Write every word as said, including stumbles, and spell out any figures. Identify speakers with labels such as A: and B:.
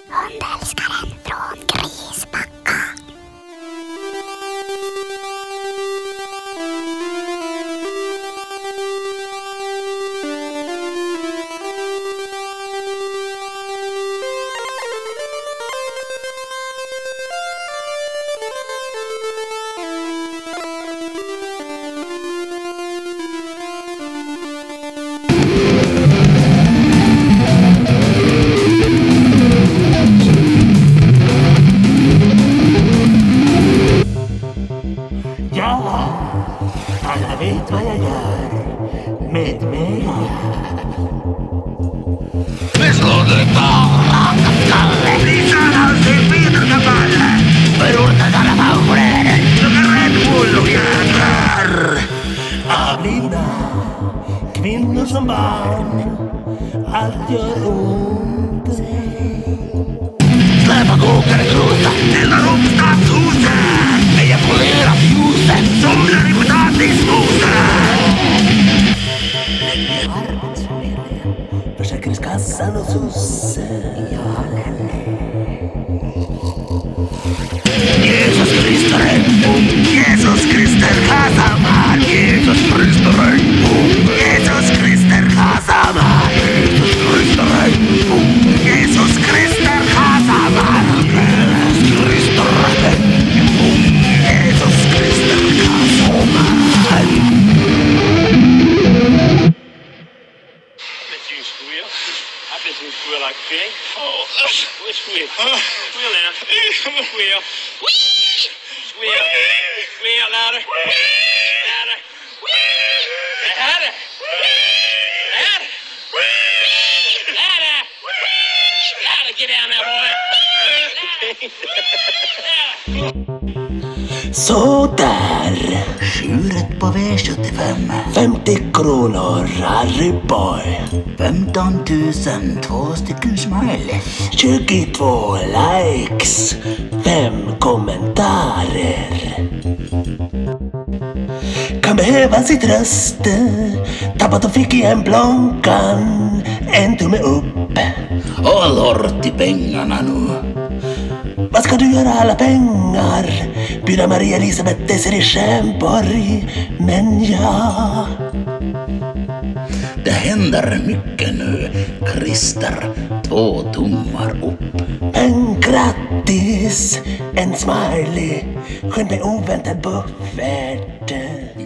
A: Hundälskaren från Grisbacka.
B: Alla vet vad jag gör med mig.
C: Vi slår dig bara, Kalle! Vi sa alltid vidare, Kalle! Förordnat alla pensionärer! De är Red Bull och jävlar!
B: Avlidna kvinnor som barn, allt gör ont.
C: Släpa kokare kruta, eldar upp stadshuset! Eja polera ljuset, somnar i potatismosen!
B: Lägg ner Arbetsförmedlingen, Försäkringskassan och sosse.
C: Jesus Kristus är ung, Jesus Kristus kasamar, Jesus Kristus är ung, Jesus Kristus kasamar, Jesus Kristus är ung, Jesus Kristus kasamar, Jesus Kristus är ung, Jesus Kristus kasamar.
D: Let you squeal. I've been through squeal like a pig. Oh, let's squeal. Squeal now. Squeal. Squeal. Squeal louder. Louder. Louder. Louder. Louder. Louder. Get down there, boy.
B: Så där.
C: Tjuret på V sjuttiofem.
B: femtio kronor, Harry Boy.
C: femton tusen, två stycken smileys.
B: tjugotvå likes, fem kommentarer. Kan behöva sitt röst, tappat och fick igen blonkan, en tumme upp.
C: Håll hårt i pengarna nu.
B: Vad ska du göra alla pengar? Bjuda Maria Elisabeth Desiree Stjernborg, men ja.
C: Det händer mycket nu. Christer, två tummar upp.
B: En grattis, en smiley, skönt med oväntad buffert.